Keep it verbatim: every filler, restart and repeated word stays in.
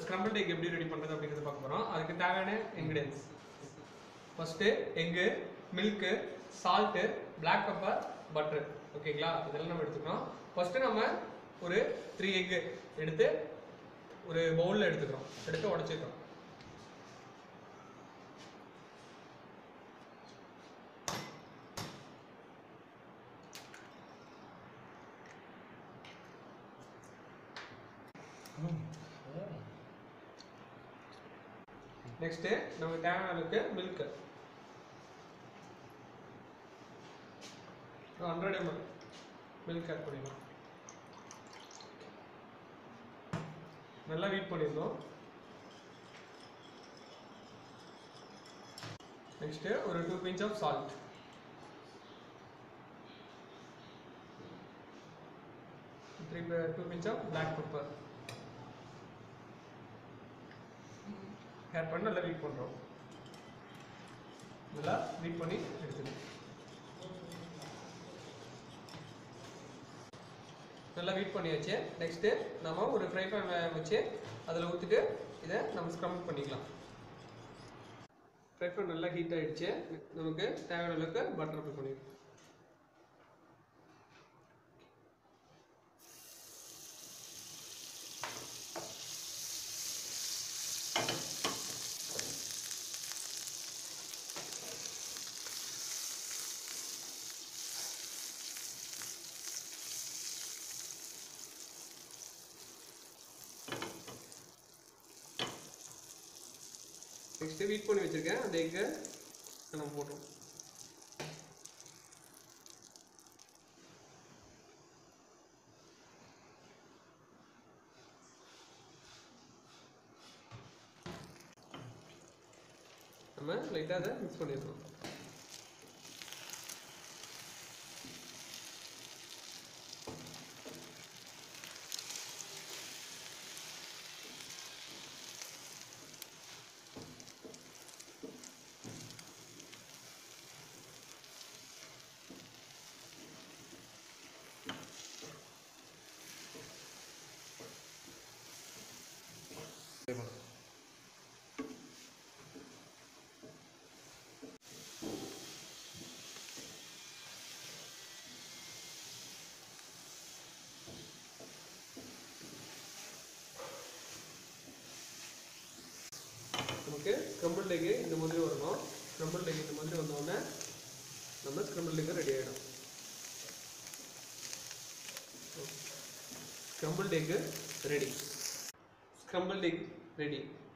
scrambled egg எப்படி ready பண்றது அப்படிங்கறத பார்க்க போறோம். அதுக்கு தேவையான ingredients. First egg, milk, salt, black pepper, butter. ஓகேங்களா? இதெல்லாம் நம்ம எடுத்துக்கணும். First நம்ம ஒரு three egg எடுத்து ஒரு பவுல்ல எடுத்துக்கிறோம். எடுத்து உடைச்சிக்கிறோம். Next, நமக்கு தேவையான அளவுக்கு milk one hundred milliliters milk add பண்ணிடலாம். நல்லா வீட் பண்ணிடணும். Next, ஒரு two pinch of salt. three two pinch of black pepper. Add பண்ணி நல்லா வீட் பண்றோம். நல்லா வீட் பண்ணி எடுத்துக்கலாம். நல்லா வீட் பண்ணியாச்சு. நெக்ஸ்ட் நாம ஒரு ஃப்ரை pan வச்சு அதில் ஊற்றிட்டு இதை நம்ம ஸ்க்ரம்பிள் பண்ணிக்கலாம். ஃப்ரை pan நல்லா ஹீட் ஆயிடுச்சு. நமக்கு தேவையான அளவுக்கு பட்டர் அப்ளை பண்ணிக்கலாம். நெக்ஸ்ட் வீட் பண்ணி வச்சிருக்கேன் அந்த எக்கை நம்ம போடுறோம். நம்ம லைட்டாக அதை மிக்ஸ் பண்ணிடுறோம். நமக்கு ஸ்க்ரம்பிள்ட் எக் இந்த மாதிரி வரணும். ஸ்க்ரம்பிள்ட் எக் இந்த மாதிரி வந்தோடனே நம்ம ஸ்க்ரம்பிள்ட் எக் ரெடி ஆகிடும். Scrambled egg ready. Scrambled egg ready.